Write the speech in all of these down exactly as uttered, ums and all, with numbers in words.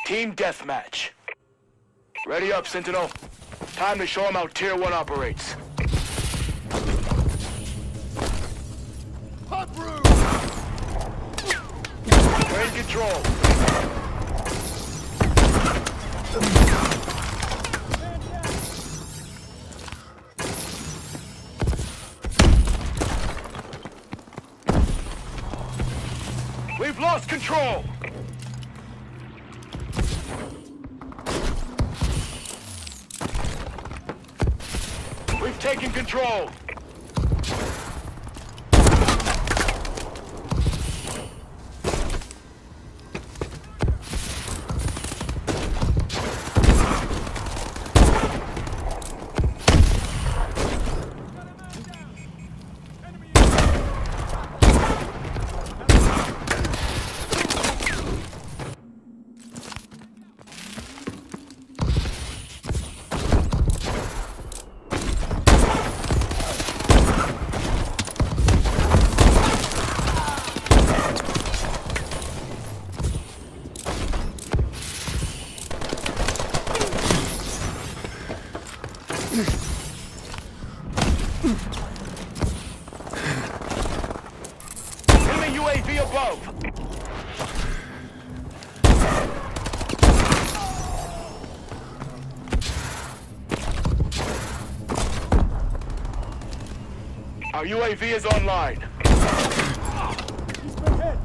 Team deathmatch. Ready up, Sentinel. Time to show them how Tier one operates. Hot brew! Train control. We've lost control. We've taken control. Enemy U A V above. Our U A V is online. He's been hit!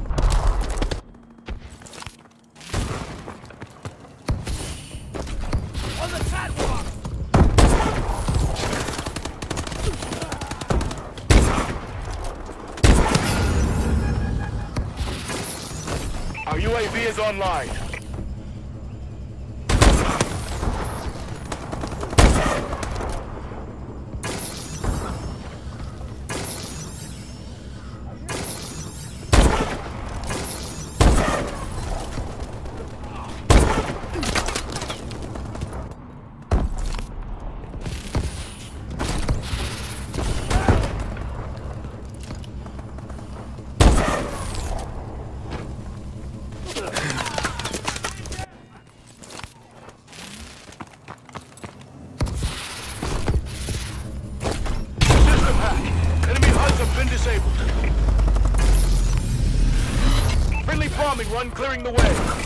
On the catwalk! Our U A V is online. Been disabled. Friendly bombing run clearing the way.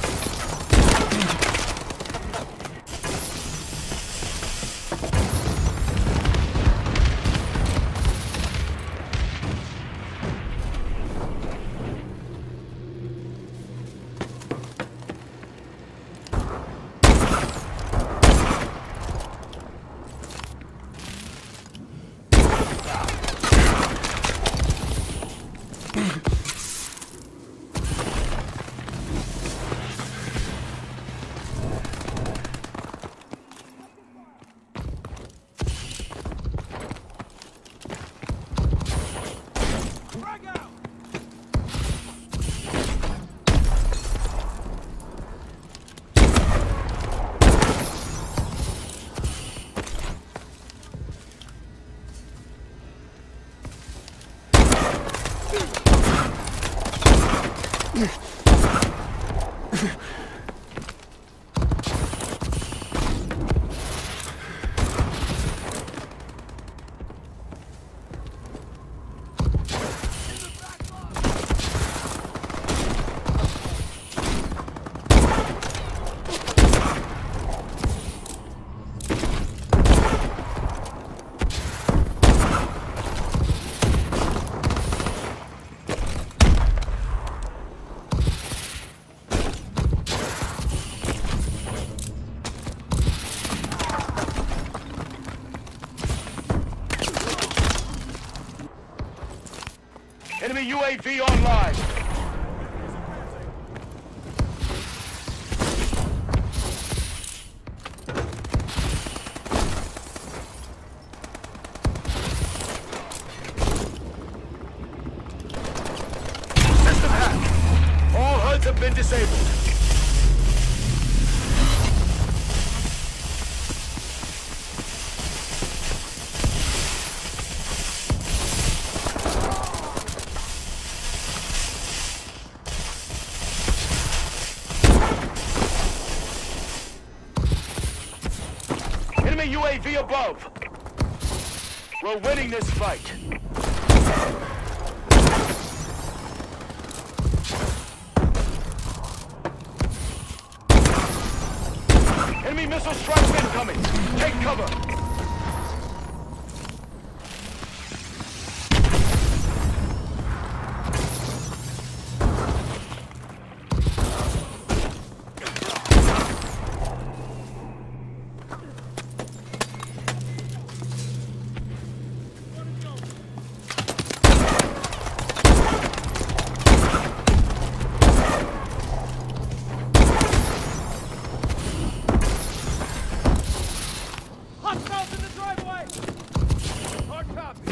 Enemy U A V online. System hack. All H U Ds have been disabled. Enemy above! We're winning this fight! Enemy missile strikes incoming! Take cover! Hostiles in the driveway! Hard copy.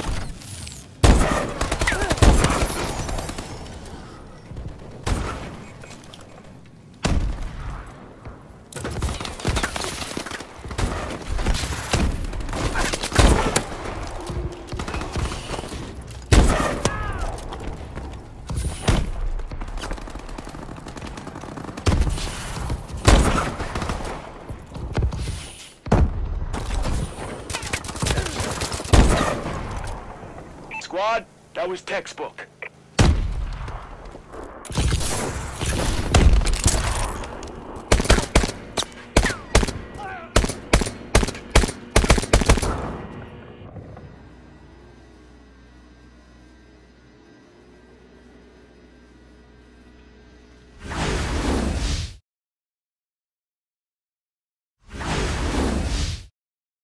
Squad, that was textbook.